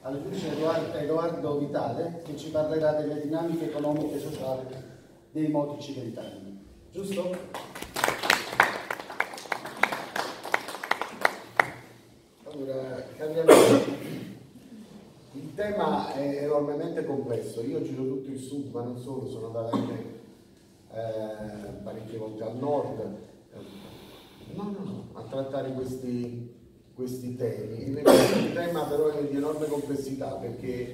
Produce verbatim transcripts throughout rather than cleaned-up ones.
al giudice Edoardo Vitale, che ci parlerà delle dinamiche economiche e sociali dei moti cilentani. Giusto? Allora, cari amici, il tema è enormemente complesso. Io giro tutto il sud, ma non solo, sono andato anche eh, parecchie volte al nord, no, no, no, a trattare questi, questi temi. Il tema però è di enorme complessità, perché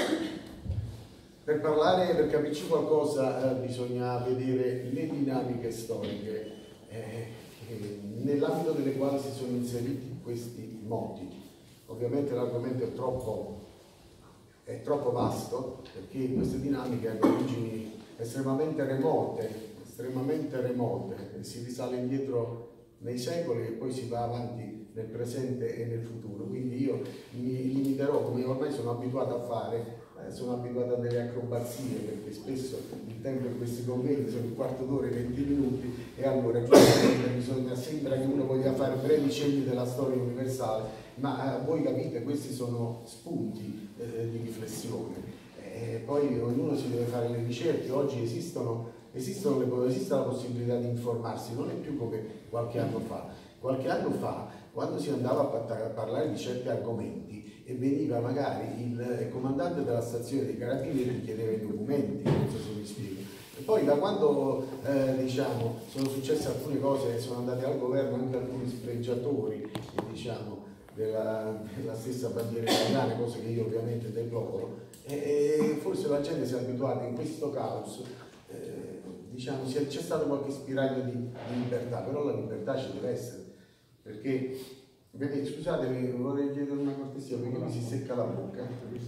per parlare, per capirci qualcosa, eh, bisogna vedere le dinamiche storiche eh, nell'ambito delle quali si sono inseriti questi moti. Ovviamente l'argomento è troppo, è troppo vasto, perché queste dinamiche hanno origini estremamente remote, estremamente remote, si risale indietro nei secoli e poi si va avanti nel presente e nel futuro. Quindi io mi limiterò, come ormai sono abituato a fare, eh, sono abituato a delle acrobazie, perché spesso il tempo in questi convegni sono un quarto d'ora e venti minuti, e allora bisogna, sembra che uno voglia fare brevi cenni della storia universale, ma eh, voi capite, questi sono spunti eh, di riflessione. E poi ognuno si deve fare le ricerche. Oggi esistono, esistono le, esiste la possibilità di informarsi, non è più come qualche anno fa. Qualche anno fa, quando si andava a parlare di certi argomenti e veniva magari il comandante della stazione dei carabinieri che chiedeva i documenti, non so se mi spiego. E poi da quando eh, diciamo, sono successe alcune cose e sono andati al governo anche alcuni spregiatori, diciamo, della, della stessa bandiera italiana, cose che io ovviamente deploro, e, e forse la gente si è abituata in questo caos, eh, diciamo, c'è stato qualche spiraglio di, di libertà, però la libertà ci deve essere, perché, vedete, scusatemi, vorrei chiedere una cortesia perché mi si secca la bocca.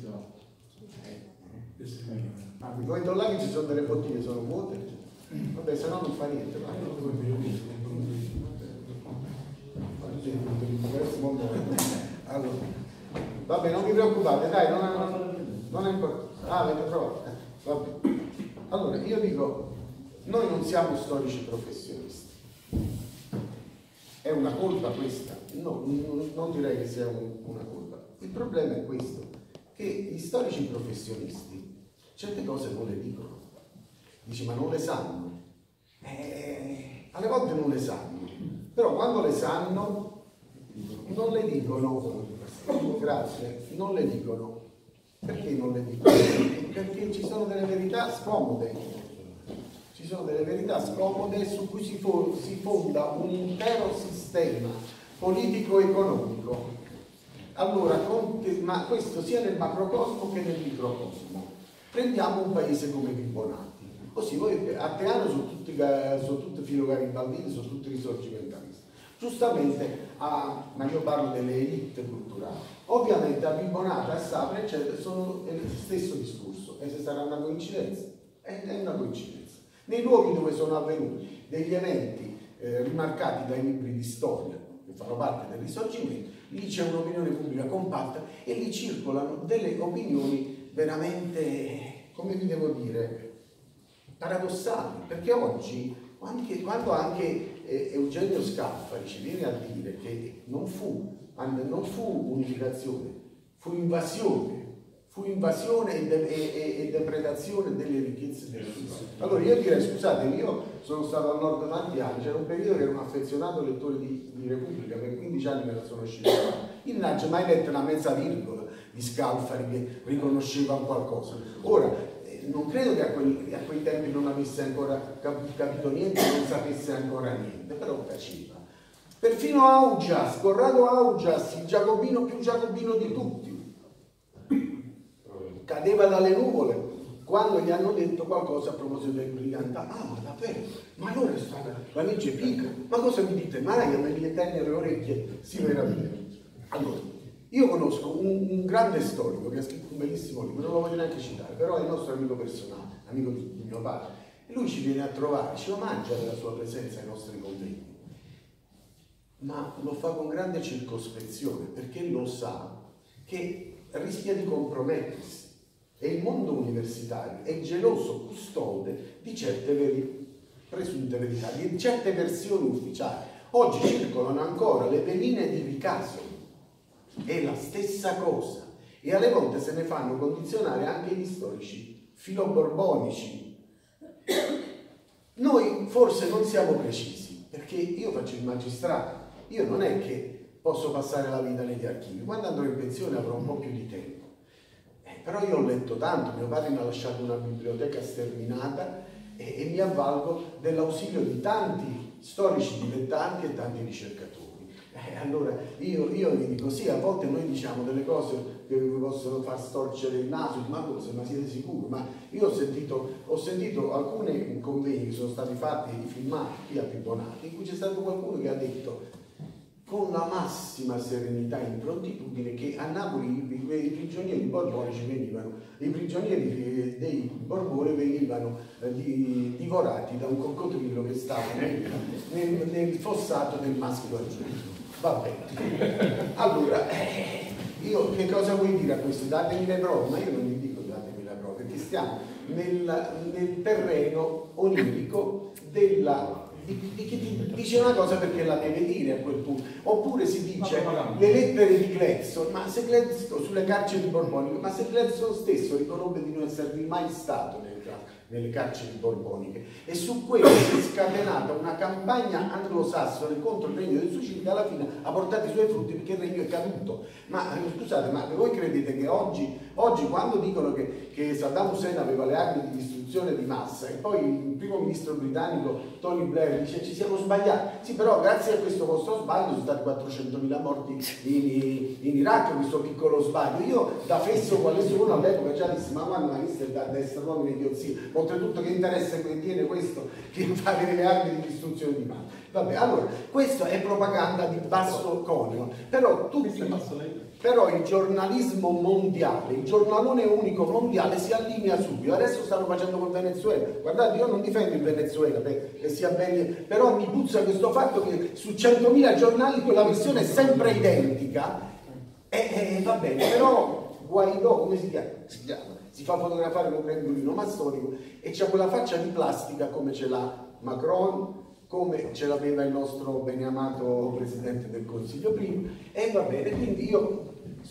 Ah, mi vedo là che ci sono delle bottiglie, sono vuote? Vabbè, se no non fa niente. Allora, vabbè, non vi preoccupate, dai, non è, non è importante. Ah, avete provato? Eh, vabbè. Allora, io dico, noi non siamo storici professionisti. È una colpa questa? No, non direi che sia un, una colpa. Il problema è questo, che gli storici professionisti certe cose non le dicono. Dici, ma non le sanno? Eh, alle volte non le sanno, però quando le sanno non le dicono. Grazie, non le dicono. Perché non le dicono? Perché ci sono delle verità scomode. Ci sono delle verità scomode su cui si, fo si fonda un intero sistema politico-economico. Allora, con, ma questo sia nel macrocosmo che nel microcosmo. Prendiamo un paese come Vibo-Nati. Così voi a Teano sono tutti, sono tutti filogaribaldini, sono tutti risorgimentalisti. Giustamente, a, ma io parlo delle elite culturali. Ovviamente a Vibo-Nati, a Sapri, eccetera, sono lo stesso discorso. E se sarà una coincidenza? È una coincidenza. Nei luoghi dove sono avvenuti degli eventi eh, rimarcati dai libri di storia, che fanno parte del Risorgimento, lì c'è un'opinione pubblica compatta e lì circolano delle opinioni veramente, come vi devo dire, paradossali, perché oggi, anche, quando anche eh, Eugenio Scalfari ci viene a dire che non fu, non fu unificazione, fu invasione, fu invasione e, de e, e depredazione delle ricchezze del sud. Allora io direi, scusate, io sono stato al nord tanti anni, c'era un periodo che ero un affezionato lettore di, di Repubblica, per quindici anni me la sono scelta. Io non ho mai letto una mezza virgola di Scalfari che riconosceva qualcosa. Ora, eh, non credo che a, quel, a quei tempi non avesse ancora cap capito niente, non sapesse ancora niente, però faceva. Perfino Augias, Corrado Augias, il giacobino più giacobino di tutti, cadeva dalle nuvole quando gli hanno detto qualcosa a proposito del brigantino. Ah, ma davvero? Ma allora è stata la legge Pica? Ma cosa mi dite mai? A me mi tenne le orecchie, si meraviglia. Allora, io conosco un, un grande storico che ha scritto un bellissimo libro, non lo voglio neanche citare, però è il nostro amico personale, amico di, di mio padre, e lui ci viene a trovare, ci omaggia della sua presenza ai nostri convegni, ma lo fa con grande circospezione, perché lo sa che rischia di compromettersi. E il mondo universitario è geloso custode di certe veri, presunte verità, di certe versioni ufficiali. Oggi circolano ancora le veline di Ricasoli, è la stessa cosa. e alle volte se ne fanno condizionare anche gli storici filoborbonici. Noi forse non siamo precisi, perché io faccio il magistrato, io non è che posso passare la vita negli archivi, quando andrò in pensione avrò un po' più di tempo, eh, però io ho letto tanto, mio padre mi ha lasciato una biblioteca sterminata e, e mi avvalgo dell'ausilio di tanti storici dilettanti e tanti ricercatori. Eh, allora io, io vi dico sì, a volte noi diciamo delle cose che vi possono far storcere il naso, ma cosa, ma siete sicuri? Ma io ho sentito, ho sentito alcuni convegni che sono stati fatti, filmati qui a Piponati, in cui c'è stato qualcuno che ha detto con la massima serenità e improntitudine che a Napoli i, i prigionieri borbonici venivano, i prigionieri dei Borboni venivano eh, di, divorati da un coccodrillo che stava nel, nel, nel fossato del maschio aggiunto. Va bene. Allora, eh, io che cosa vuoi dire a questo? Datemi le prove, ma io non vi dico datemi le prove, perché stiamo nel, nel terreno onirico della... Di, di chi ti dice una cosa perché la deve dire a quel punto, oppure si dice le lettere di Gladstone, ma se Gladstone sulle carceri borboniche, ma se Gladstone stesso riconobbe di non esservi mai stato nelle, nelle carceri borboniche, e su quello si è scatenata una campagna anglosassone contro il regno dei suicidi che alla fine ha portato i suoi frutti perché il regno è caduto. Ma scusate, ma voi credete che oggi, oggi quando dicono che, che Saddam Hussein aveva le armi di distruzione di massa e poi il primo ministro britannico Tony Blair dice ci siamo sbagliati, sì, però grazie a questo vostro sbaglio sono stati quattrocentomila morti in, in Iraq, questo piccolo sbaglio. Io da fesso quale sono all'epoca già dissi ma guarda, ma questo è da destra uomini di idiozia, oltretutto che interesse tiene questo che fa avere le armi di distruzione di massa. Vabbè, allora questo è propaganda di basso conio, però tutti però il giornalismo mondiale, il giornalone unico mondiale si allinea subito. Adesso stanno facendo col Venezuela. Guardate, io non difendo il Venezuela che sia bene, però mi puzza questo fatto che su centomila giornali quella versione è sempre identica. E, e va bene, però Guaidó, come si chiama? Si, chiama, si fa fotografare con un triangolino massonico e c'ha quella faccia di plastica come ce l'ha Macron, come ce l'aveva il nostro beneamato Presidente del Consiglio prima, e va bene, quindi io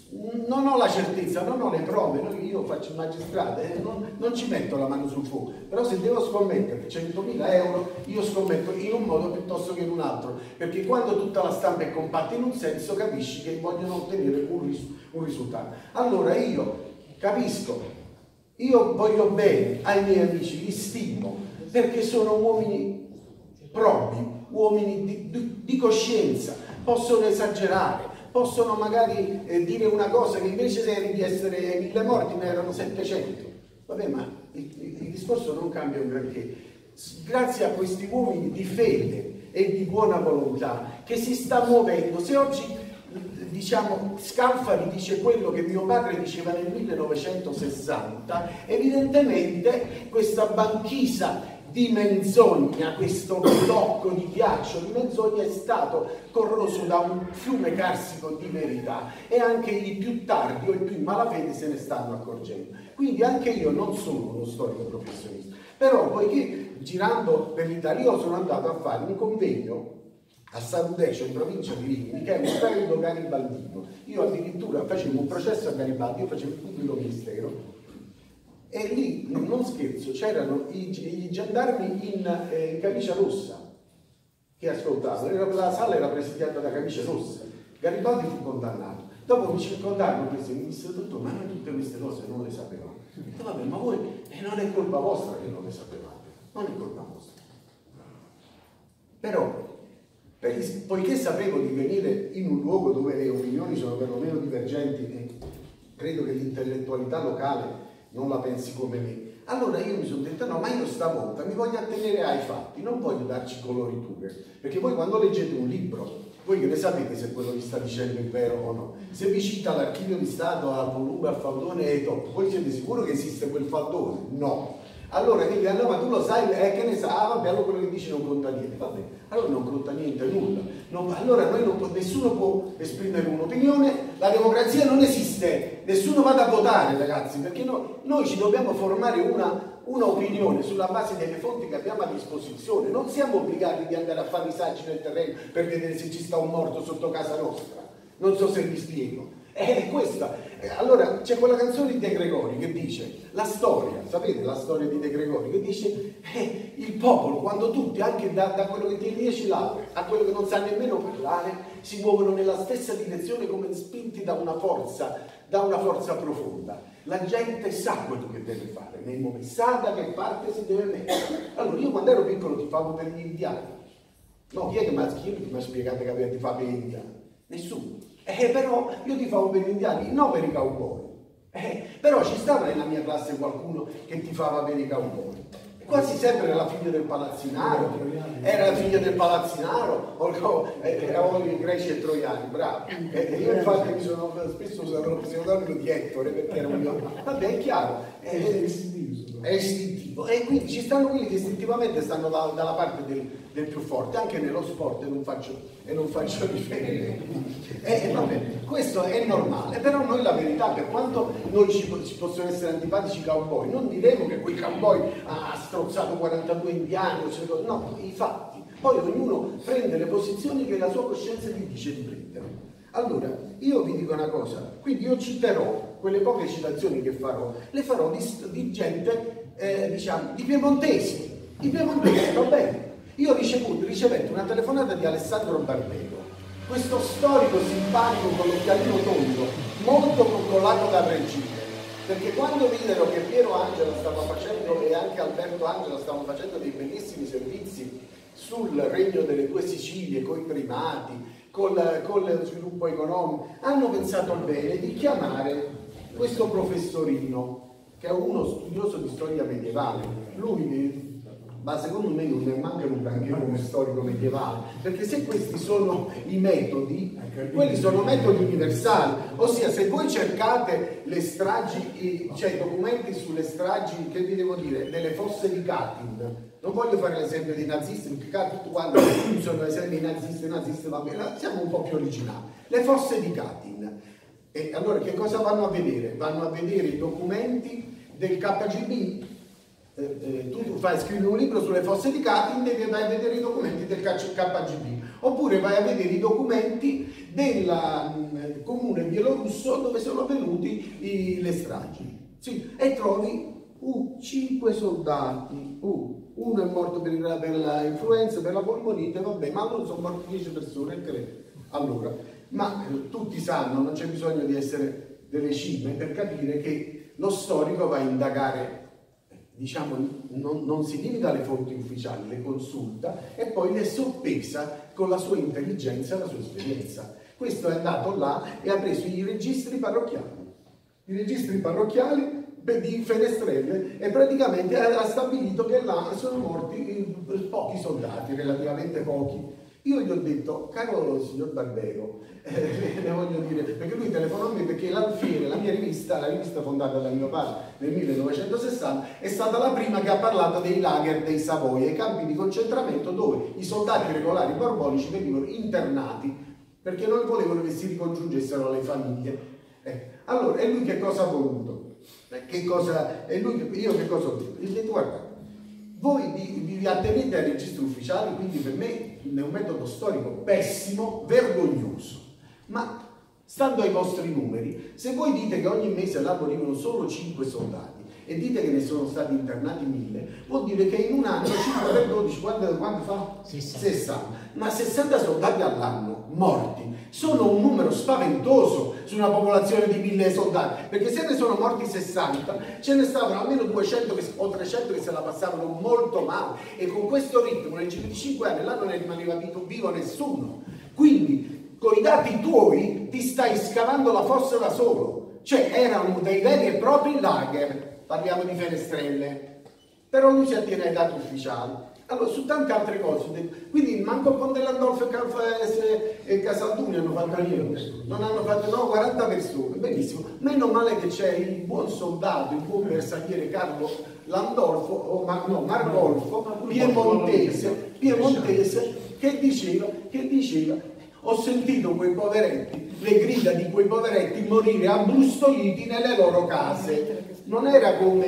non ho la certezza, non ho le prove, io faccio il magistrato, eh, non, non ci metto la mano sul fuoco, però se devo scommettere centomila euro, io scommetto in un modo piuttosto che in un altro, perché quando tutta la stampa è compatta in un senso capisci che vogliono ottenere un, ris un risultato. Allora io capisco, io voglio bene ai miei amici, li stimo, perché sono uomini probi, uomini di, di, di coscienza, possono esagerare, possono magari eh, dire una cosa che invece di essere mille morti ne erano settecento. Vabbè, ma il, il, il discorso non cambia un granché. Grazie a questi uomini di fede e di buona volontà che si sta muovendo, se oggi diciamo Scalfari dice quello che mio padre diceva nel millenovecentosessanta, evidentemente questa banchisa di menzogna, questo blocco di ghiaccio di menzogna è stato corroso da un fiume carsico di verità, e anche i più tardi o i più in malafede se ne stanno accorgendo. Quindi anche io non sono uno storico professionista, però poiché girando per l'Italia io sono andato a fare un convegno a San Decio in provincia di Rimini, che è un periodo garibaldino. Io addirittura facevo un processo a Garibaldi, io facevo il pubblico ministero, e lì, non scherzo, c'erano i, i gendarmi in, eh, in camicia rossa che ascoltavano, la sala era presidiata da camicie rosse. Garibaldi fu condannato. Dopo mi circondarono questi e mi dissero: dottor, ma noi tutte queste cose non le sapevamo. E vabbè, ma voi, eh, non è colpa vostra che non le sapevate, non è colpa vostra. Però, per, poiché sapevo di venire in un luogo dove le opinioni sono perlomeno divergenti, e credo che l'intellettualità locale non la pensi come me, allora io mi sono detto no, ma io stavolta mi voglio attenere ai fatti, non voglio darci coloriture, perché voi quando leggete un libro, voi che ne sapete se quello che sta dicendo è vero o no? Se vi cita l'Archivio di Stato al volume, al faldone e top, voi siete sicuri che esiste quel faldone? No. Allora che dicono, no, ma tu lo sai, eh, che ne sa, ah, vabbè, allora quello che dici non conta niente, vabbè, allora non conta niente, nulla. Non, allora noi non, nessuno può esprimere un'opinione, la democrazia non esiste, nessuno vada a votare, ragazzi, perché no, noi ci dobbiamo formare una, una opinione sulla base delle fonti che abbiamo a disposizione, non siamo obbligati di andare a fare i saggi nel terreno per vedere se ci sta un morto sotto casa nostra, non so se vi spiego. È questa. Allora c'è quella canzone di De Gregori che dice, la storia, sapete la storia di De Gregori, che dice eh, il popolo, quando tutti, anche da, da quello che tiene dieci lauree a quello che non sa nemmeno parlare, si muovono nella stessa direzione come spinti da una forza, da una forza profonda. La gente sa quello che deve fare, nei momenti, sa da che parte si deve mettere. Allora io quando ero piccolo tifavo per gli indiani. No, chi è che mi ha spiegato che aveva tifato per gli indiani? Nessuno. Eh, però io tifavo per gli indiani, non per i cowboy. Eh, però ci stava nella mia classe qualcuno che tifava per i cowboy. Quasi sempre era la figlia del palazzinaro, era la figlia del palazzinaro, o eravamo i greci e troiani, bravo. E io infatti mi sono spesso usato lo pseudonimo di Ettore perché era un mio. Vabbè, è chiaro, è, è istintivo. È istintivo. E quindi ci stanno quelli che istintivamente stanno da, dalla parte del, del più forte, anche nello sport, e non faccio, e non faccio riferimento. E vabbè, questo è normale, però noi la verità, per quanto noi ci, ci possono essere antipatici cowboy, non diremo che quel cowboy ha strozzato quarantadue indiani, no, i fatti. Poi ognuno prende le posizioni che la sua coscienza gli dice di prendere. Allora, io vi dico una cosa, quindi io citerò quelle poche citazioni che farò, le farò di, di gente, eh, diciamo, di piemontesi, di piemontesi, va bene. Io ho ricevuto, ricevuto una telefonata di Alessandro Barbero, questo storico simpatico con l'occhialino tondo, molto coccolato dal regime, perché quando videro che Piero Angela stava facendo e anche Alberto Angela stavano facendo dei bellissimi servizi sul regno delle due Sicilie, con i primati, col, con lo sviluppo economico, hanno pensato bene di chiamare questo professorino, che è uno studioso di storia medievale. Lui, ma secondo me non è manca un granché come storico medievale, perché se questi sono i metodi, quelli sono metodi universali, ossia se voi cercate le stragi, cioè i documenti sulle stragi, che vi devo dire, delle fosse di Katyn, non voglio fare l'esempio dei nazisti, perché tutti quando usano l'esempio dei nazisti e nazisti, va bene, siamo un po' più originali. Le fosse di Katyn. E allora che cosa vanno a vedere? Vanno a vedere i documenti del K G B. Eh, eh, tu fai scrivere un libro sulle fosse di Katyn, devi vai a vedere i documenti del K G B, oppure vai a vedere i documenti del um, comune bielorusso dove sono avvenuti i, le stragi, sì, e trovi uh, cinque soldati, uh, uno è morto per, per l'influenza, per la polmonite, vabbè, ma non sono morti dieci persone, credo. Allora, ma eh, tutti sanno, non c'è bisogno di essere delle cime per capire che lo storico va a indagare. Diciamo, non, non si limita alle fonti ufficiali, le consulta e poi le soppesa con la sua intelligenza e la sua esperienza. Questo è andato là e ha preso i registri parrocchiali, i registri parrocchiali di Fenestrelle e praticamente ha stabilito che là sono morti pochi soldati, relativamente pochi. Io gli ho detto, caro signor Barbero, eh, le voglio dire, perché lui telefonò a me perché l'Alfiere, la mia rivista, la rivista fondata da mio padre nel millenovecentosessanta, è stata la prima che ha parlato dei lager dei Savoia, i campi di concentramento dove i soldati regolari borbonici venivano internati perché non volevano che si ricongiungessero alle famiglie. Eh, allora, e lui che cosa ha voluto? Eh, che cosa, e lui, io che cosa ho detto? Gli ho detto, guarda, voi vi, vi attenete ai registri ufficiali, quindi per me è un metodo storico pessimo, vergognoso. Ma stando ai vostri numeri, se voi dite che ogni mese là morivano solo cinque soldati e dite che ne sono stati internati mille, vuol dire che in un anno cinque per dodici, quanto, quanto fa? sessanta. Ma sessanta soldati all'anno morti sono un numero spaventoso su una popolazione di mille soldati, perché se ne sono morti sessanta, ce ne stavano almeno duecento che, o trecento che se la passavano molto male, e con questo ritmo nel giro di cinque anni là non ne rimaneva vivo nessuno. Quindi con i dati tuoi ti stai scavando la fossa da solo, cioè erano dei veri e propri lager, parliamo di Fenestrelle, però lui si attiene ai dati ufficiali. Allora, su tante altre cose, quindi manco Ponte Landolfo e Casalduni hanno fatto niente, non hanno fatto, no, quaranta persone, benissimo, meno male che c'è il buon soldato, il buon bersagliere Carlo Landolfo, o ma, no, Margolfo, piemontese, piemontese, che diceva, che diceva, ho sentito quei poveretti, le grida di quei poveretti morire abbrustoliti nelle loro case. Non era come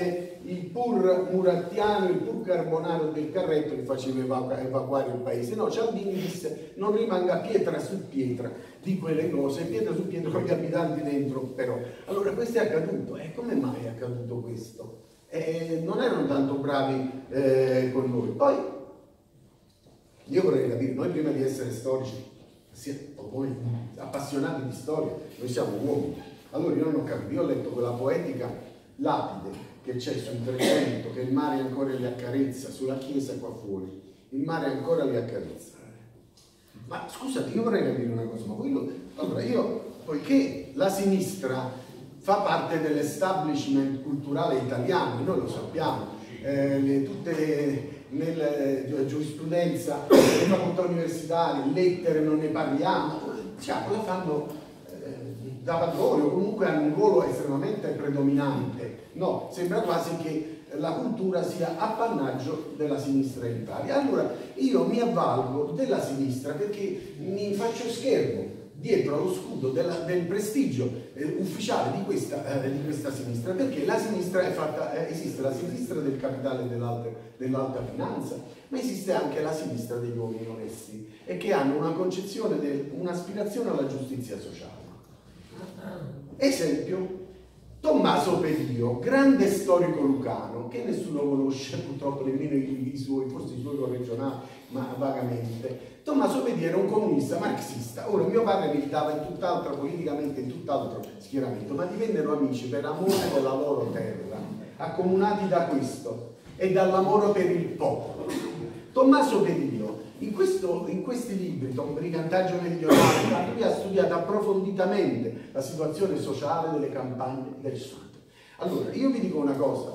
il pur murattiano, il pur carbonaro del carretto che faceva evacu evacuare il paese. No, Cialdini disse non rimanga pietra su pietra di quelle cose, pietra su pietra con gli abitanti dentro però. Allora questo è accaduto, e come mai è accaduto questo? Eh, non erano tanto bravi eh, con noi. Poi io vorrei capire, noi prima di essere storici, poi appassionati di storia, noi siamo uomini. Allora io non ho capito, io ho letto quella poetica lapide che c'è sui trecento, che il mare ancora li accarezza, sulla chiesa qua fuori, il mare ancora li accarezza. Ma scusate, io vorrei capire una cosa, ma quello, allora io, poiché la sinistra fa parte dell'establishment culturale italiano, noi lo sappiamo, eh, le, tutte le, nella giurisprudenza, nelle facoltà universitarie, lettere non ne parliamo, diciamo, la fanno eh, da padrone o comunque hanno un ruolo estremamente predominante. No, sembra quasi che la cultura sia appannaggio della sinistra in Italia. Allora io mi avvalgo della sinistra perché mi faccio schermo dietro allo scudo della, del prestigio eh, ufficiale di questa, eh, di questa sinistra, perché la sinistra è fatta, eh, esiste la sinistra del capitale dell'alta dell finanza, ma esiste anche la sinistra degli uomini onesti e che hanno una concezione, un'aspirazione alla giustizia sociale. Esempio, Tommaso Pedio, grande storico lucano, che nessuno conosce, purtroppo nemmeno i, i suoi, forse i suoi corregionali, ma vagamente. Tommaso Pedio era un comunista marxista. Ora, mio padre militava in tutt'altro, politicamente in tutt'altro schieramento, ma divennero amici per amore della loro terra, accomunati da questo e dall'amore per il popolo. Tommaso Pedio, in, questo, in questi libri, Tom Brigantaggio meridionale, lui ha studiato approfonditamente la situazione sociale delle campagne del sud. Allora, io vi dico una cosa,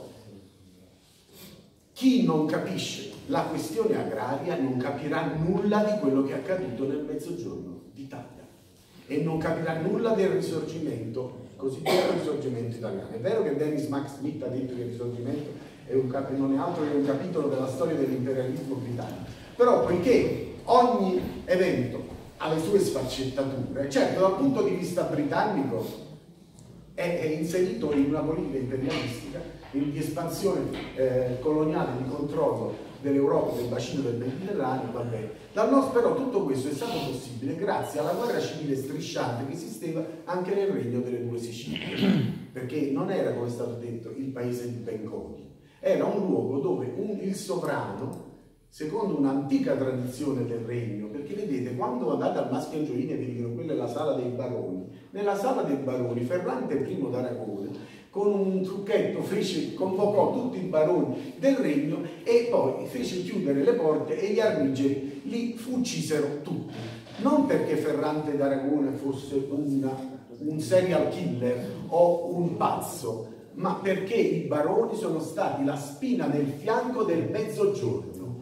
chi non capisce la questione agraria non capirà nulla di quello che è accaduto nel Mezzogiorno d'Italia e non capirà nulla del risorgimento, cosiddetto risorgimento italiano. È vero che Dennis Max Smith ha detto che il risorgimento è un non è altro che un capitolo della storia dell'imperialismo britannico, però poiché ogni evento ha le sue sfaccettature, certo dal punto di vista britannico è, è inserito in una politica imperialistica di espansione eh, coloniale, di controllo dell'Europa, del bacino del Mediterraneo, va bene. Dal nostro, però tutto questo è stato possibile grazie alla guerra civile strisciante che esisteva anche nel regno delle due Sicilie, perché non era, come è stato detto, il paese di Bengodi, era un luogo dove un, il sovrano, secondo un'antica tradizione del regno, perché vedete, quando andate al Maschio Angioini e vi dicono quella è la sala dei baroni, nella sala dei baroni Ferrante I d'Aragone con un trucchetto fece, convocò tutti i baroni del regno e poi fece chiudere le porte e gli armigeri li uccisero tutti. Non perché Ferrante d'Aragone fosse una, un serial killer o un pazzo, ma perché i baroni sono stati la spina nel fianco del Mezzogiorno.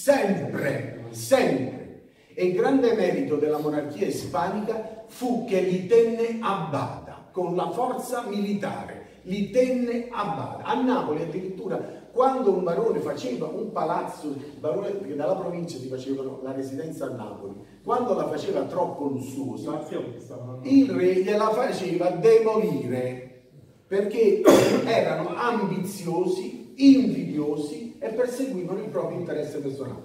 Sempre, sempre. E il grande merito della monarchia ispanica fu che li tenne a bada con la forza militare. Li tenne a bada. A Napoli addirittura quando un barone faceva un palazzo, barone, perché dalla provincia si facevano la residenza a Napoli, quando la faceva troppo lussuosa, il re gliela faceva demolire perché erano ambiziosi, invidiosi e perseguivano il proprio interesse personale.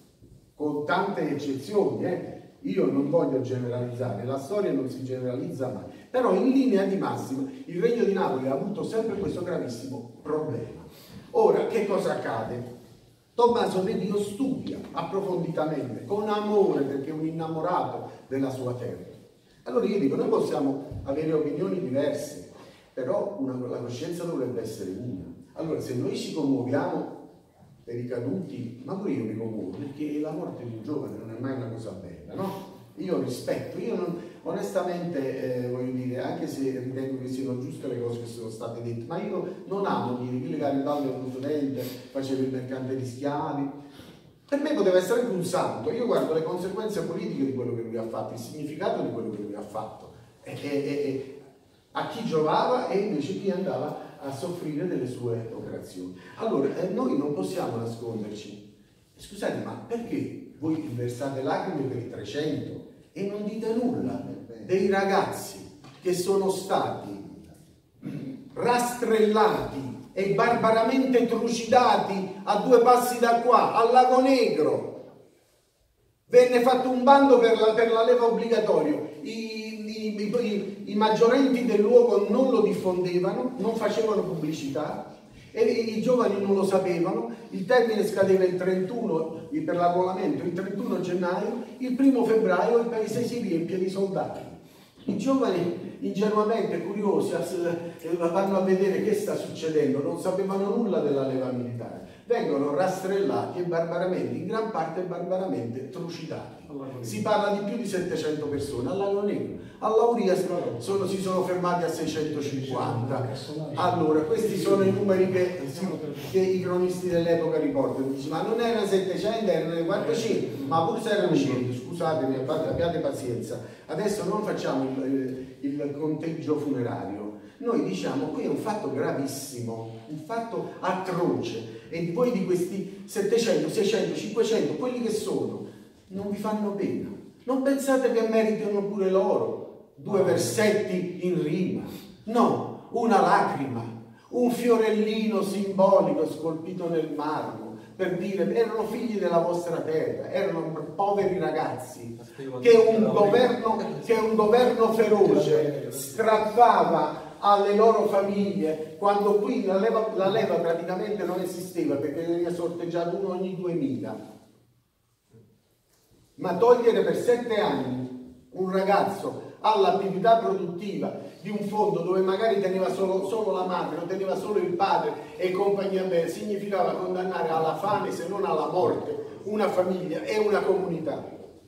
Con tante eccezioni, eh? Io non voglio generalizzare, la storia non si generalizza mai, però in linea di massima il Regno di Napoli ha avuto sempre questo gravissimo problema. Ora, che cosa accade? Tommaso Pedio studia approfonditamente, con amore, perché è un innamorato della sua terra. Allora io dico, noi possiamo avere opinioni diverse, però una, la coscienza dovrebbe essere una. Allora, se noi ci commuoviamo per i caduti, ma pure io mi commuovo, perché la morte di un giovane non è mai una cosa bella, no? Io rispetto, io non, onestamente eh, voglio dire, anche se ritengo che siano giuste le cose che sono state dette, ma io non amo dire che Illegale Dallo era uno studente, faceva il mercante di schiavi. Per me poteva essere anche un santo. Io guardo le conseguenze politiche di quello che lui ha fatto, il significato di quello che lui ha fatto, e, e, e a chi giovava e invece chi andava a soffrire delle sue operazioni. Allora, eh, noi non possiamo nasconderci. Scusate, ma perché voi versate lacrime per i trecento e non dite nulla dei ragazzi che sono stati rastrellati e barbaramente trucidati a due passi da qua, al Lago Negro. Venne fatto un bando per la, per la leva obbligatorio, I, i, i, i maggiorenti del luogo non lo diffondevano, non facevano pubblicità e i giovani non lo sapevano. Il termine scadeva il trentuno per l'arruolamento, il trentuno gennaio, il primo febbraio il paese si riempie di soldati. I giovani ingenuamente curiosi vanno a vedere che sta succedendo, non sapevano nulla della leva militare, vengono rastrellati e barbaramente, in gran parte barbaramente trucidati. Si parla di più di settecento persone al Lago Negro. A Lauria sono, si sono fermati a seicentocinquanta. Allora, questi sono i numeri che, che i cronisti dell'epoca riportano. Dici, ma non erano settecento, erano quattrocento, ma pure se erano cento, scusatemi, abbiate pazienza. Adesso non facciamo il, il conteggio funerario. Noi diciamo, qui è un fatto gravissimo, un fatto atroce, e voi di questi settecento, seicento, cinquecento, quelli che sono, non vi fanno pena. Non pensate che meritano pure loro due versetti in rima. No, una lacrima, un fiorellino simbolico scolpito nel marmo, per dire erano figli della vostra terra, erano poveri ragazzi che un governo, che un governo feroce strappava alle loro famiglie, quando qui la leva, la leva praticamente non esisteva, perché ne è sorteggiato uno ogni duemila. Ma togliere per sette anni un ragazzo all'attività produttiva di un fondo dove magari teneva solo, solo la madre, o teneva solo il padre e compagnia bella, significava condannare alla fame, se non alla morte, una famiglia e una comunità.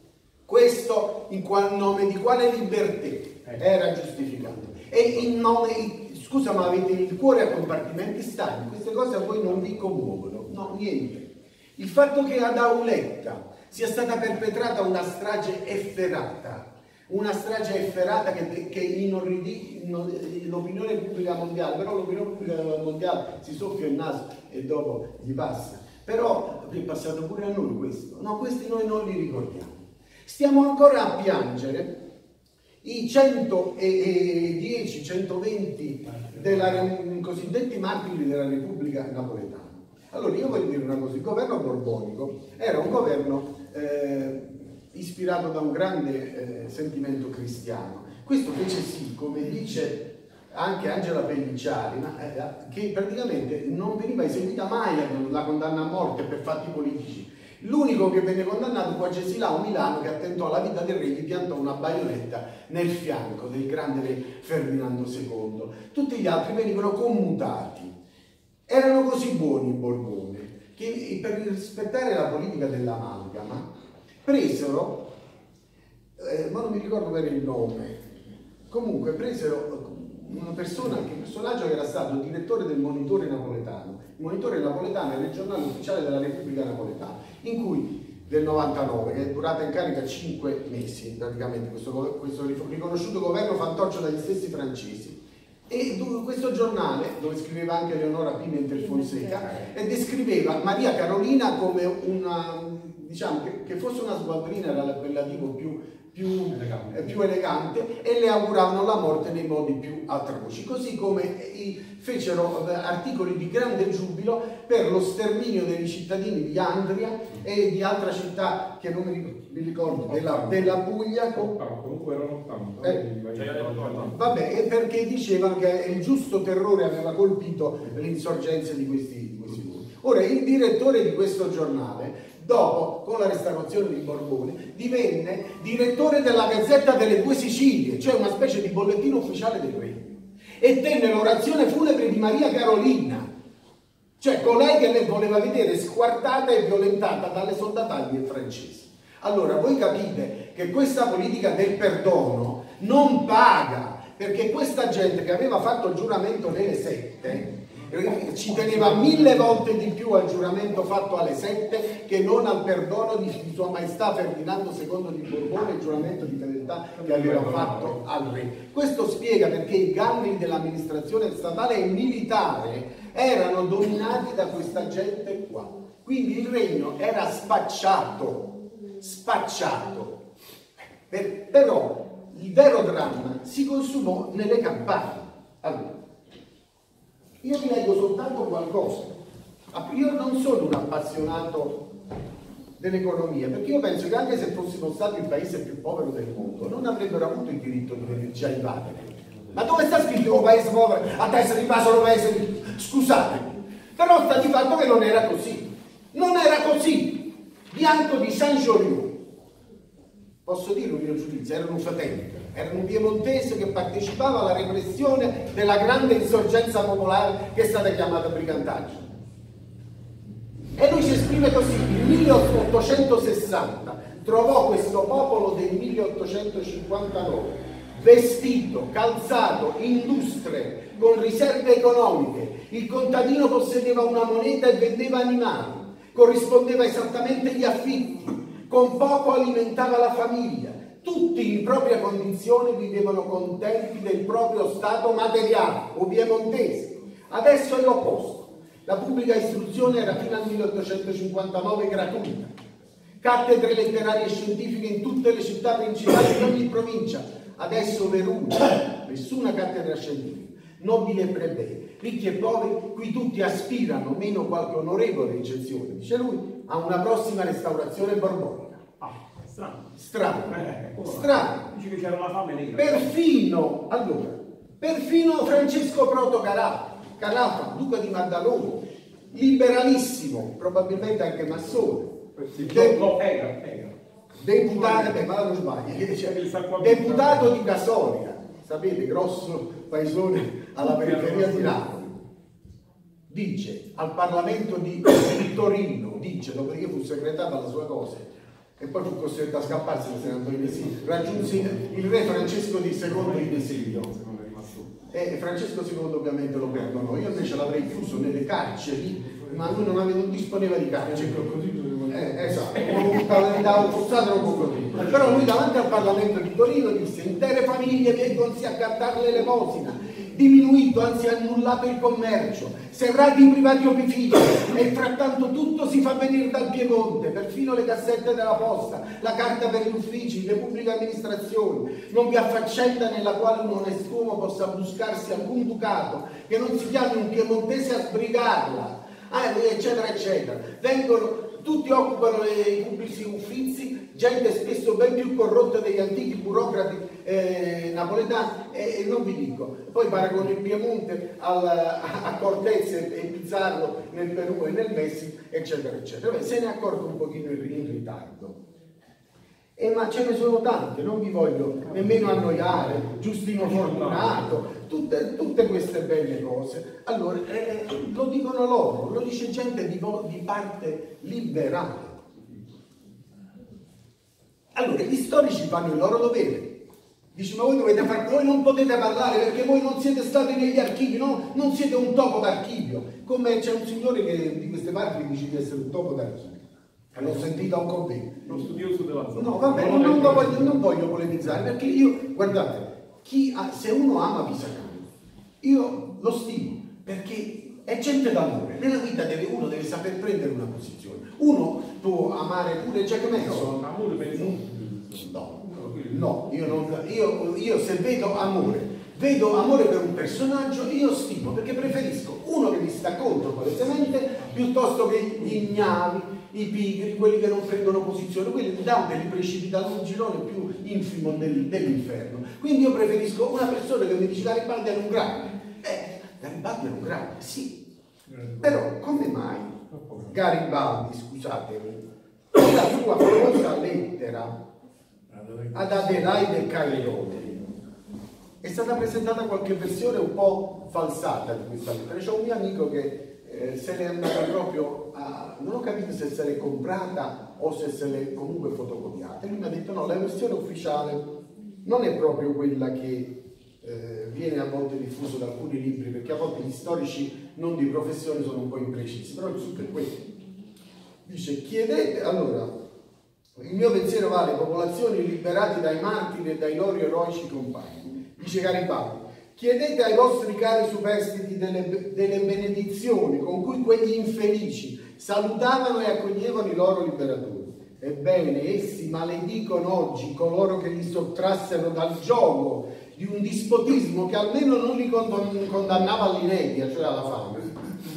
Questo in nome di quale libertà era giustificato? E in nome, scusa, ma avete il cuore a compartimenti stagni, queste cose a voi non vi commuovono? No, niente. Il fatto che ad Auletta sia stata perpetrata una strage efferata, una strage efferata che, che inorridì l'opinione pubblica mondiale, però l'opinione pubblica mondiale si soffia il naso e dopo gli passa. Però è passato pure a noi questo. No, questi noi non li ricordiamo. Stiamo ancora a piangere i centodieci centoventi della, cosiddetti martiri della Repubblica Napoletana. Allora io voglio dire una cosa, il governo borbonico era un governo eh, ispirato da un grande eh, sentimento cristiano. Questo fece sì, come dice anche Angela Pellicciari, eh, che praticamente non veniva eseguita mai la condanna a morte per fatti politici. L'unico che venne condannato fu a Gesilao Milano, che attentò alla vita del re, gli piantò una baionetta nel fianco del grande re Ferdinando secondo. Tutti gli altri venivano commutati. Erano così buoni in Borbone che per rispettare la politica dell'amalgama presero, eh, ma non mi ricordo bene il nome, comunque presero una persona, un personaggio che era stato direttore del Monitore Napoletano. Il Monitore Napoletano è il giornale ufficiale della Repubblica Napoletana, in cui del novantanove, che è durata in carica cinque mesi praticamente, questo, questo riconosciuto governo fantoccio dagli stessi francesi. E questo giornale, dove scriveva anche Leonora Pimentel Fonseca, e descriveva Maria Carolina come una, diciamo, che, che fosse una sgualdrina, era l'appellativo più, più, elegante. Eh, più elegante, e le auguravano la morte nei modi più atroci, così come i, fecero articoli di grande giubilo per lo sterminio dei cittadini di Andria e di altra città che non mi ricordo, della, della Puglia. Comunque erano ottanta. Eh, vabbè, perché dicevano che il giusto terrore aveva colpito le insorgenze di questi, di questi luoghi. Ora, il direttore di questo giornale, dopo, con la restaurazione di Borbone, divenne direttore della Gazzetta delle Due Sicilie, cioè una specie di bollettino ufficiale del regno, e tenne l'orazione funebre di Maria Carolina, cioè colei che lei voleva vedere squartata e violentata dalle soldataglie francesi. Allora, voi capite che questa politica del perdono non paga, perché questa gente che aveva fatto il giuramento nelle sette ci teneva mille volte di più al giuramento fatto alle sette che non al perdono di, di Sua Maestà Ferdinando secondo di Borbone, il giuramento di fedeltà che aveva fatto al re. Questo spiega perché i gangli dell'amministrazione statale e militare erano dominati da questa gente qua. Quindi il regno era spacciato, spacciato. Per, però il vero dramma si consumò nelle campagne. Allora, Io vi leggo soltanto qualcosa. Io non sono un appassionato dell'economia, perché io penso che anche se fossimo stati il paese più povero del mondo non avrebbero avuto il diritto di venirci a invadere. Ma dove sta scritto un paese povero a testa di vaso paese di... Scusatemi, però sta di fatto che non era così. Non era così. Bianco di Saint-Joliot, posso dire un mio giudizio, era un fatente, era un piemontese che partecipava alla repressione della grande insorgenza popolare che è stata chiamata brigantaggio. E lui si esprime così: nel milleottocentosessanta trovò questo popolo del milleottocentocinquantanove vestito, calzato, industrie, con riserve economiche. Il contadino possedeva una moneta e vendeva animali, corrispondeva esattamente gli affitti, con poco alimentava la famiglia. Tutti in propria condizione vivevano contenti del proprio stato materiale o piemontese. Adesso è l'opposto. La pubblica istruzione era fino al milleottocentocinquantanove gratuita. Cattedre letterarie e scientifiche in tutte le città principali di ogni provincia. Adesso Veruno, nessuna cattedra scientifica. Nobili e plebei, ricchi e poveri, qui tutti aspirano, meno qualche onorevole eccezione, dice lui, a una prossima restaurazione borbonica. Ah, strano. Strano. Eh, strano. Dice che c'era la fame nera. Perfino, allora, perfino Francesco Proto Carafa, Carafa, duca di Maddaloni, liberalissimo, probabilmente anche massone, De... no, era, era. deputato, beh, ma non sbagli, deputato di Casoria, sapete, grosso paesone alla periferia di Napoli, dice al Parlamento di Torino, dice, dopodiché fu segretato alla sua cosa e poi fu costretto a scapparsi da San Antonio di Silo, raggiunse il re Francesco di Secondo di Desilio. E Francesco secondo ovviamente lo perdonò. Io invece l'avrei chiuso nelle carceri, ma lui non, aveva, non disponeva di carceri. Eh, esatto, gli dava forzato un coccodrillo. Però lui davanti al Parlamento di Torino disse: intere famiglie vengono a cattare l'elemosina, diminuito, anzi annullato il commercio, serrati i privati opifici, e frattanto tutto si fa venire dal Piemonte, perfino le cassette della posta, la carta per gli uffici, le pubbliche amministrazioni. Non vi ha faccenda nella quale un onest'uomo possa buscarsi alcun ducato che non si chiami un piemontese a sbrigarla, eh, eccetera eccetera. Vengono, tutti occupano i pubblici uffizi, gente spesso ben più corrotta degli antichi burocrati eh, napoletani, e, e non vi dico, poi paragono il Piemonte al, a, a Cortez e Pizarro nel Perù e nel Messico, eccetera eccetera. Beh, se ne è accorto un pochino in, in ritardo. Eh, ma ce ne sono tante, non vi voglio nemmeno annoiare, Giustino Fortunato, tutte, tutte queste belle cose. Allora, eh, lo dicono loro, lo dice gente di, di parte liberale. Allora, gli storici fanno il loro dovere. Dice: ma voi dovete fare, voi non potete parlare perché voi non siete stati negli archivi, no? Non siete un topo d'archivio. Come c'è un signore che di queste parti dice di essere un topo d'archivio. L'ho sentito a un convegno. Lo studioso della zona. No, vabbè, non, non, voglio, non voglio polemizzare, perché io, guardate, chi ha, se uno ama Pisacane, io lo stimo, perché è gente d'amore. Nella vita deve, uno deve saper prendere una posizione. Uno può amare pure Jack Manson. Amore per No, no, io, non, io, io se vedo amore, vedo amore per un personaggio, io stimo, perché preferisco uno che mi sta contro palesemente piuttosto che gli ignavi, i pigri, quelli che non prendono posizione, quelli che danno dei precipita un girone più infimo del, dell'inferno. Quindi io preferisco una persona che mi dice: Garibaldi era un grande. Eh, Garibaldi era un grande, sì. Però come mai Garibaldi, scusatemi, la sua famosa lettera ad Adelaide Cairoli è stata presentata qualche versione un po' falsata di questa lettera. C'è un mio amico che Eh, se l'è andata proprio a, non ho capito se se l'è comprata o se se l'è comunque fotocopiata, e lui mi ha detto: no, la versione ufficiale non è proprio quella che eh, viene a volte diffusa da alcuni libri, perché a volte gli storici non di professione sono un po' imprecisi, però il succo è questo. Dice: chiedete, allora, il mio pensiero va alle popolazioni liberate dai martiri e dai loro eroici compagni. Dice Garibaldi: chiedete ai vostri cari superstiti delle, delle benedizioni con cui quegli infelici salutavano e accoglievano i loro liberatori. Ebbene, essi maledicono oggi coloro che li sottrassero dal gioco di un dispotismo che almeno non li condannava all'inedia, cioè alla fame,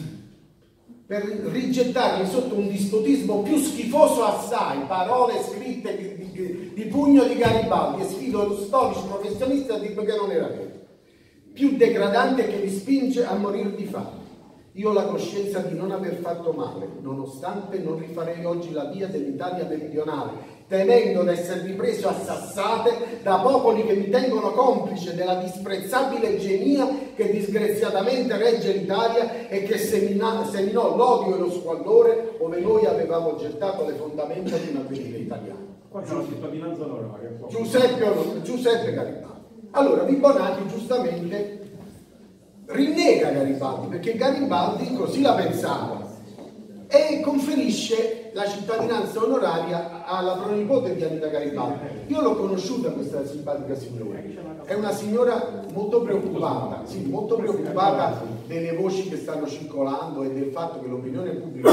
per rigettarli sotto un dispotismo più schifoso assai, parole scritte di, di, di pugno di Garibaldi, e sfido storici professionisti a dire che non era vero, più degradante, che li spinge a morire di fame. Io ho la coscienza di non aver fatto male, nonostante non rifarei oggi la via dell'Italia meridionale, temendo di essere ripreso a sassate da popoli che mi tengono complice della disprezzabile genia che disgraziatamente regge l'Italia e che semina, seminò l'odio e lo squallore ove noi avevamo gettato le fondamenta di un avvenire italiano. Qua c'è la cittadinanza onoraria. Giuseppe, Giuseppe Garibaldi. Allora, Vibbonati giustamente rinnega Garibaldi, perché Garibaldi così la pensava, e conferisce la cittadinanza onoraria alla pronipote di Anita Garibaldi. Io l'ho conosciuta questa simpatica signora, è una signora molto preoccupata, sì, molto preoccupata delle voci che stanno circolando e del fatto che l'opinione pubblica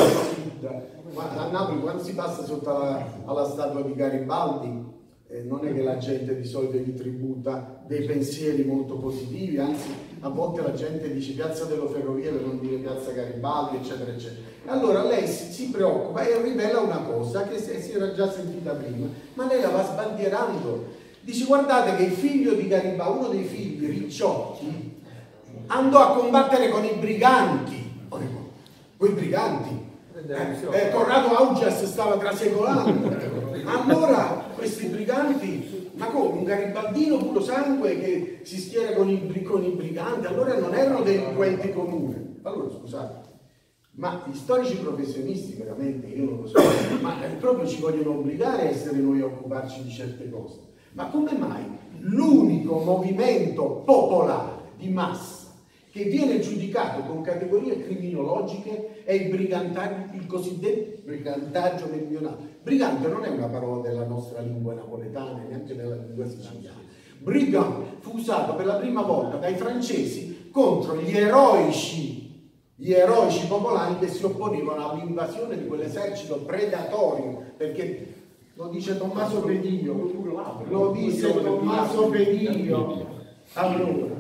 a Napoli, quando si passa sotto alla, alla statua di Garibaldi, eh, non è che la gente di solito gli tributa dei pensieri molto positivi, anzi a volte la gente dice piazza delle Ferrovie per non dire piazza Garibaldi, eccetera eccetera. Allora lei si, si preoccupa e rivela una cosa che si, si era già sentita prima, ma lei la va sbandierando. Dice: guardate che il figlio di Garibaldi, uno dei figli, Ricciotti, andò a combattere con i briganti. Quei briganti eh, eh, Corrado Augias stava trasecolando. Allora questi briganti, ma come, un garibaldino puro sangue che si schiera con i, con i briganti, allora non erano delinquenti comuni. Allora scusate, ma gli storici professionisti veramente, io non lo so, ma proprio ci vogliono obbligare a essere noi a occuparci di certe cose. Ma come mai l'unico movimento popolare di massa che viene giudicato con categorie criminologiche è il brigantaggio, il cosiddetto brigantaggio meridionale? Brigante non è una parola della nostra lingua napoletana, neanche della lingua siciliana. Brigand fu usato per la prima volta dai francesi contro gli eroici, gli eroici popolani che si opponevano all'invasione di quell'esercito predatorio, perché lo dice Tommaso Pedillo, lo dice Tommaso Pedillo. Allora,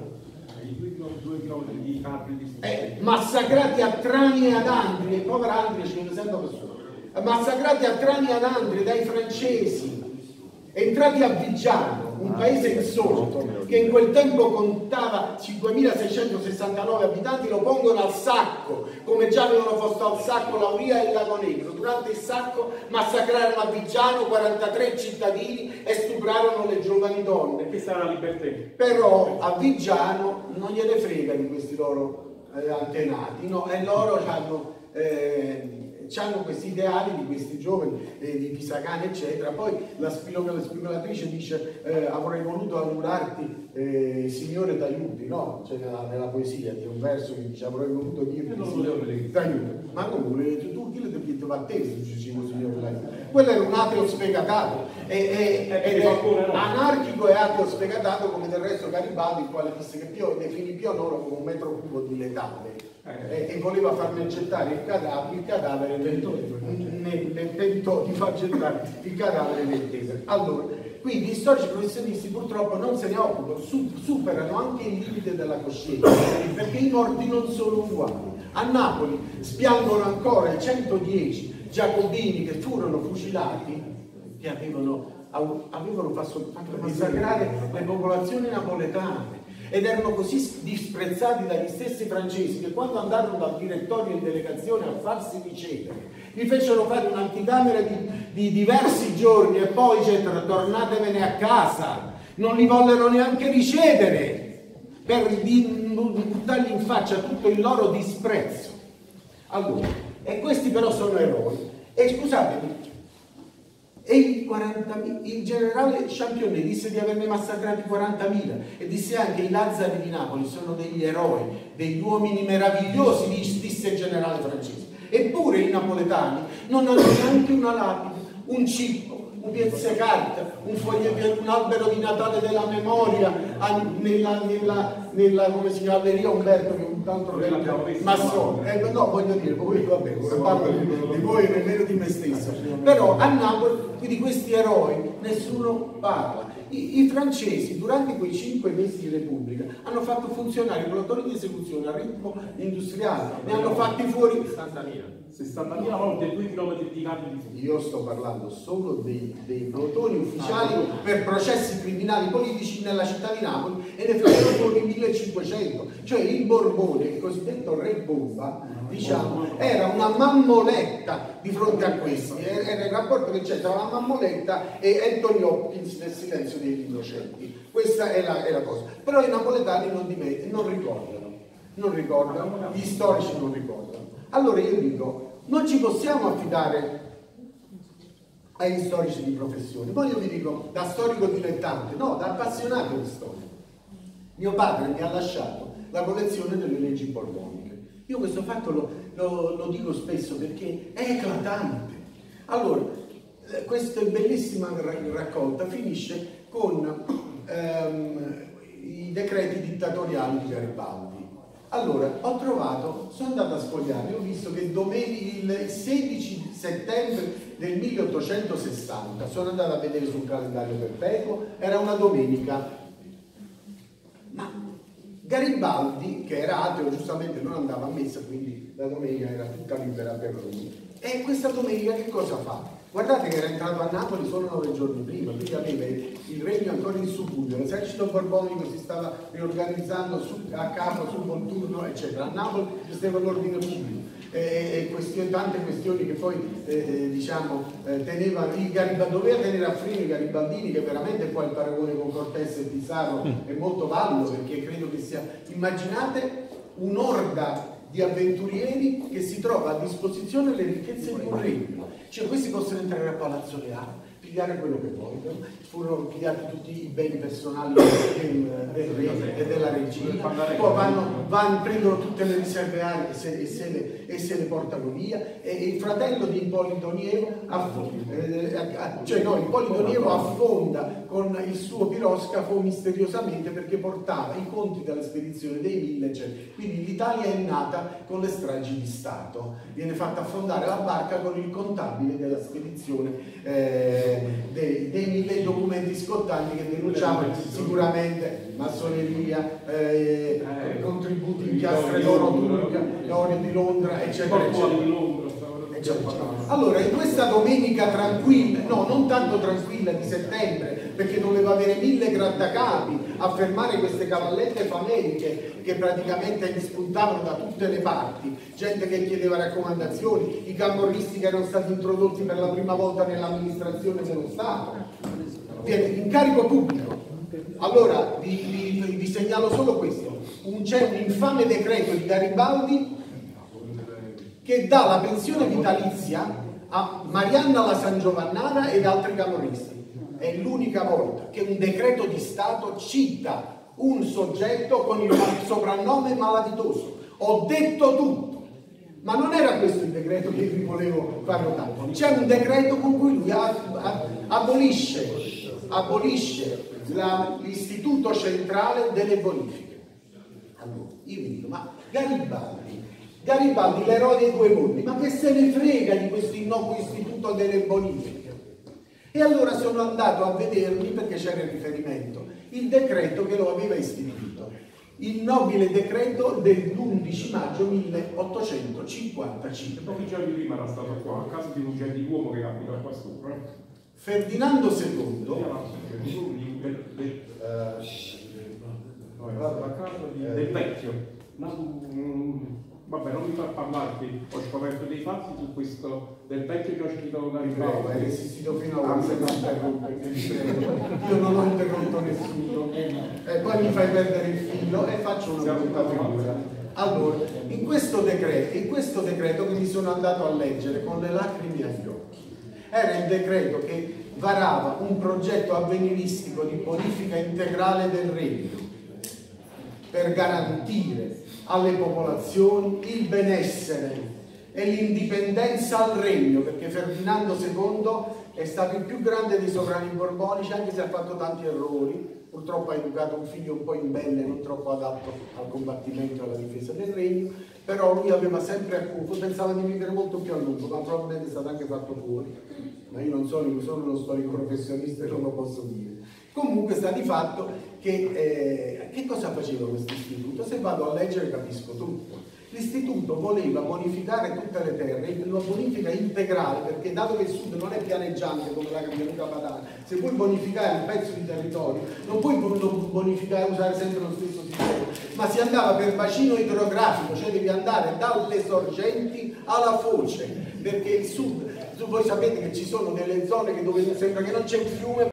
eh, massacrati a Trani e ad Andria, il povero Andria ci viene sempre persone, massacrati a Trani e ad Andria dai francesi, entrati a Viggiano, un paese insorto che in quel tempo contava cinquemilaseicentosessantanove abitanti, lo pongono al sacco, come già avevano posto al sacco Lauria e Lago Negro. Durante il sacco massacrarono a Viggiano quarantatré cittadini e stuprarono le giovani donne. Questa era la libertà. Però a Viggiano non gliene frega di questi loro eh, antenati, no? E loro hanno... Eh, hanno questi ideali di questi giovani, eh, di Pisacane eccetera. Poi la spigolatrice dice eh, avrei voluto augurarti eh, Signore t'aiuti, no? Cioè nella, nella poesia c'è un verso che dice avrei voluto dirti Signore t'aiuti, ma comunque tu chi le devi a te se diciamo Signore t'aiuti? Quello era un ateo sfegatato e, e, ed è anarchico e ateo sfegatato, come del resto Garibaldi, il quale disse che Pio, definì Pio Nono come un metro cubo di letale. E, e voleva farne gettare il cadavere, il cadavere nel, nel, nel tentò di far gettare il cadavere nel Tevere. Allora, quindi gli storici professionisti purtroppo non se ne occupano, su, superano anche il limite della coscienza, perché i morti non sono uguali. A Napoli spiangono ancora i centodieci giacobini che furono fucilati, che avevano, avevano fatto massacrare le popolazioni napoletane. Ed erano così disprezzati dagli stessi francesi che quando andarono dal direttorio in delegazione a farsi ricevere, gli fecero fare un'anticamera di, di diversi giorni e poi dicevano tornatevene a casa, non li vollero neanche ricevere per buttargli in faccia tutto il loro disprezzo. Allora, e questi però sono eroi. E scusatemi, e il generale Championnet disse di averne massacrati quarantamila e disse anche i Lazzari di Napoli sono degli eroi, degli uomini meravigliosi, disse il generale francese. Eppure i napoletani non hanno neanche una lapide, un cippo, un pezzecarta, un foglio, un albero di Natale della memoria nella, nella, nella come si chiama, Galleria Umberto, che è un tanto massone. Eh, no, voglio dire, voi, vabbè, parlo di, di voi nemmeno di me stesso. Però a Napoli di questi eroi nessuno parla. I, i francesi durante quei cinque mesi di Repubblica hanno fatto funzionare i pelotoni di esecuzione a ritmo industriale, ne hanno fatti fuori sessantamila volte due chilometri di campi di fuoco. Io sto parlando solo dei, dei pelotoni ufficiali per processi criminali politici nella città di Napoli, e ne facevano fuori millecinquecento. Cioè il Borbone, il cosiddetto re bomba, diciamo, era una mammoletta di fronte a questi. Era il rapporto che c'è tra la mammoletta e Anthony Hopkins nel Silenzio degli Innocenti. Questa è la, è la cosa. Però i napoletani non, non ricordano, non ricordano, gli storici non ricordano. Allora io dico, non ci possiamo affidare agli storici di professione. Poi io vi dico, da storico dilettante, no, da appassionato di storia. Mio padre mi ha lasciato la collezione delle leggi borboniche. Io questo fatto lo, lo, lo dico spesso perché è eclatante. Allora, questa bellissima raccolta finisce con ehm, i decreti dittatoriali di Garibaldi. Allora, ho trovato, sono andato a sfogliare, ho visto che domenica, il sedici settembre del milleottocentosessanta, sono andato a vedere sul calendario perpetuo, era una domenica. Ma Garibaldi, che era ateo, giustamente non andava a messa, quindi la domenica era tutta libera per lui. E questa domenica che cosa fa? Guardate che era entrato a Napoli solo nove giorni prima, quindi aveva il regno ancora in subbuglio, l'esercito borbonico si stava riorganizzando su, a capo, sul Volturno, eccetera. A Napoli esisteva l'ordine pubblico e, e questioni, tante questioni che poi eh, diciamo eh, teneva, il Garibaldi, doveva tenere a freno i garibaldini, che veramente poi il paragone con Cortés e Pizarro è molto valido, perché credo che sia, immaginate un'orda di avventurieri che si trova a disposizione le ricchezze di un regno. Cioè questi possono entrare a Palazzo Reale, pigliare quello che vogliono, furono pigliati tutti i beni personali del, del re e della regina, poi vanno, vanno, prendono tutte le riserve aeree e se, e se, le, e se le portano via, e, e il fratello di Ippolito Nievo affonda, eh, cioè no, Ippolito Nievo affonda con il suo piroscafo misteriosamente perché portava i conti della spedizione dei mille, cioè, quindi l'Italia è nata con le stragi di Stato, viene fatta affondare la barca con il contabile della spedizione eh, dei, dei mille documenti scottanti che denunciavano sicuramente massoneria, eh, eh, contributi in piastre d'oro turca, oro di Londra, eccetera, eccetera. Allora, in questa domenica tranquilla, no, non tanto tranquilla di settembre, perché doveva avere mille grattacapi a fermare queste cavallette fameliche che praticamente gli spuntavano da tutte le parti, gente che chiedeva raccomandazioni, i camorristi che erano stati introdotti per la prima volta nell'amministrazione dello Stato, incarico pubblico. Allora, vi, vi, vi segnalo solo questo, c'è un infame decreto di Garibaldi che dà la pensione vitalizia a Marianna la Sangiovannana ed altri camorristi. È l'unica volta che un decreto di Stato cita un soggetto con il soprannome malavitoso. Ho detto tutto, ma non era questo il decreto che vi volevo far notare. C'è un decreto con cui lui abolisce, abolisce l'istituto centrale delle bonifiche. Allora, io vi dico, ma Garibaldi, Garibaldi l'eroe dei due mondi, ma che se ne frega di questo innocuo istituto delle bonifiche? E allora sono andato a vedermi, perché c'era il riferimento, il decreto che lo aveva istituito, il nobile decreto dell'undici maggio milleottocentocinquantacinque. Pochi giorni prima era stato qua, a casa di un gentiluomo che abita qua sopra. Ferdinando secondo, del vecchio. Vabbè, non mi far parlare, che ho scoperto dei fatti su questo del vecchio che ho scritto da no, è resistito fino a quando non interrompe. Io non ho interrotto nessuno. E poi mi fai perdere il filo e faccio una brutta figura. Allora, in questo decreto, in questo decreto che mi sono andato a leggere con le lacrime agli occhi, era il decreto che varava un progetto avveniristico di bonifica integrale del regno per garantire alle popolazioni il benessere e l'indipendenza al regno, perché Ferdinando secondo è stato il più grande dei sovrani borbonici, anche se ha fatto tanti errori. Purtroppo ha educato un figlio un po' imbelle, non troppo adatto al combattimento e alla difesa del regno, però lui aveva sempre a cuore, pensava di vivere molto più a lungo, ma probabilmente è stato anche fatto fuori. Ma io non sono, io sono uno storico professionista e non lo posso dire. Comunque sta di fatto che, eh, che cosa faceva questo istituto? Se vado a leggere capisco tutto. L'istituto voleva bonificare tutte le terre, una bonifica integrale, perché dato che il sud non è pianeggiante come la pianura padana, se vuoi bonificare un pezzo di territorio non puoi bonificare, usare sempre lo stesso sistema, ma si andava per bacino idrografico, cioè devi andare dalle sorgenti alla foce, perché il sud, voi sapete che ci sono delle zone che dove sembra che non c'è un fiume